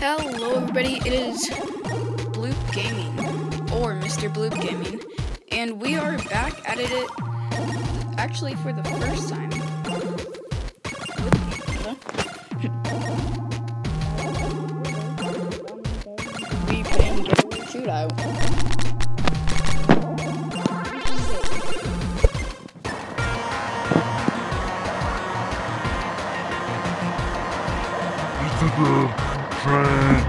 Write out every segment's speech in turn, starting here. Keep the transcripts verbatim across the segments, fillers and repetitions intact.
Hello everybody, it is Bloop Gaming, or Mister Bloop Gaming, and we are back at it, actually for the first time. We've been getting a shootout. Train.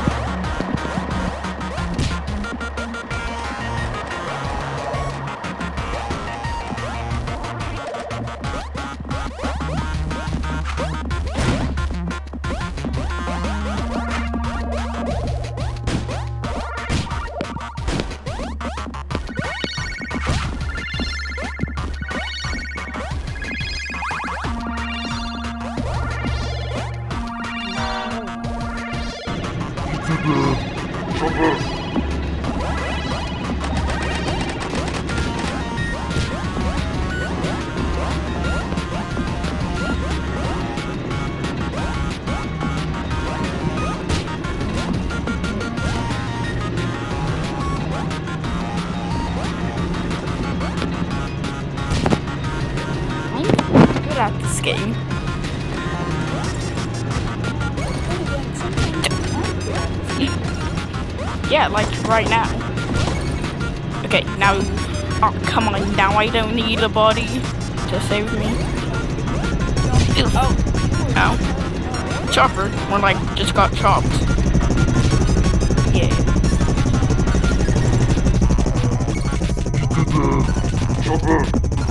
Chopper. I'm good at this game. Yeah, like right now. Okay, now, oh come on, now I don't need a body to save me. Oh, ow. Chopper, more like just got chopped. Yeah. Chopper.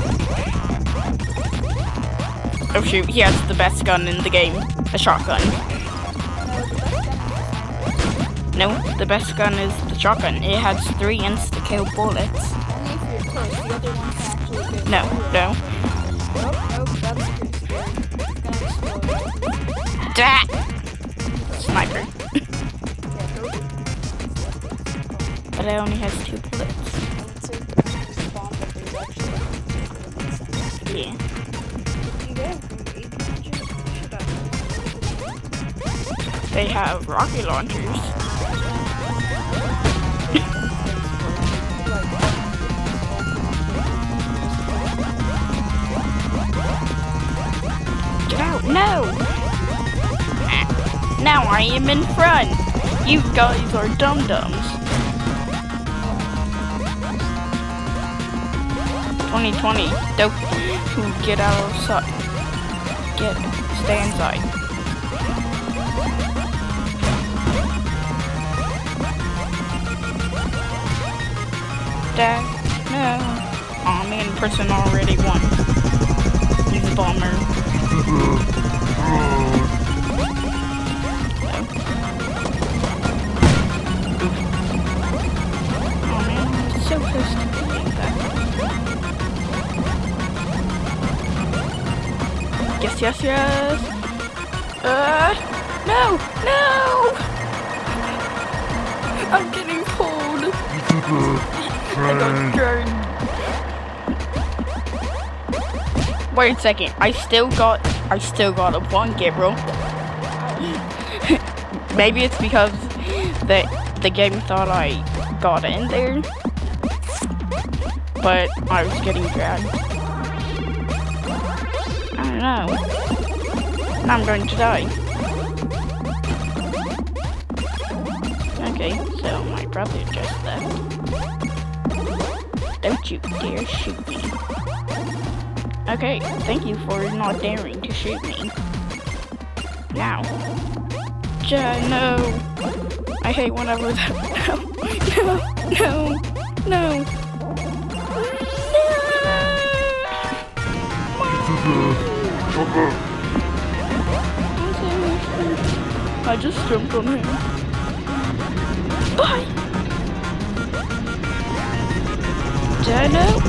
Oh shoot, he has the best gun in the game, a shotgun. No, the best gun is the shotgun. It has three insta-kill bullets. Only if you're close. The other one can actually get No, no. Nope, nope, that's pretty scary. It's gonna explode. Da! Sniper. But it only has two bullets. I would say the bomb, but there's actually Yeah. you guys grenade launchers? Should have. They have rocket launchers. Get out! No! Now I am in front! You guys are dum-dums. twenty twenty. Dope. Get out of sight. Get. Stay inside. Dad. No. Aw, oh, me and person already won. He's a bomber. Oh man, it's so close to being back. Yes, yes, yes. Uh, no, no. I'm getting pulled. I got burned. Wait a second. I still got. I still got a one Gabriel. Maybe it's because the the game thought I got in there, but I was getting dragged. I don't know. I'm going to die. Okay, so my brother just left. Don't you dare shoot me. Okay, thank you for not daring to shoot me. Now. Ja, no. I hate whenever that. No, no, no, Chopper. I just jumped on him. Bye! Dino?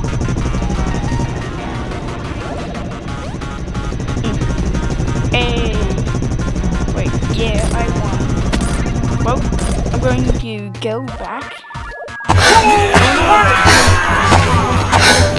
Hey! Wait, yeah, I won. Well, I'm going to go back.